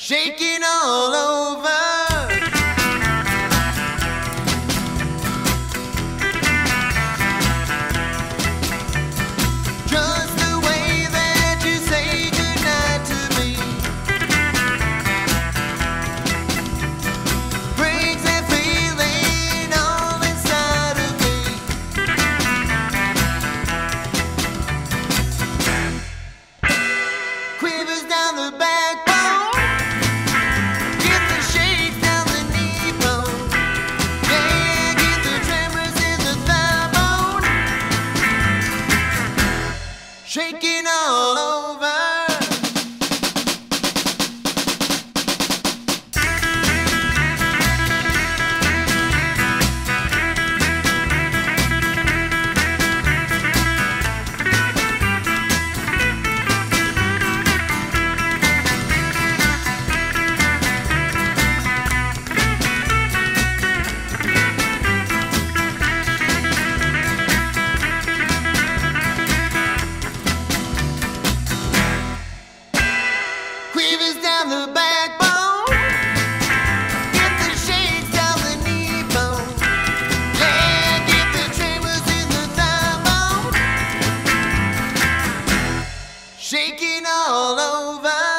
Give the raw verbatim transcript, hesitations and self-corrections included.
shaking all over. Just the way that you say goodnight to me brings that feeling all inside of me. Quivers down the backbone, get the shake down the knee bone, yeah, get the tremors in the thigh bone, shaking all over. Quivers down the backbone, get the shakes down the knee bone, yeah, get the tremors in the thigh bone, shaking all over.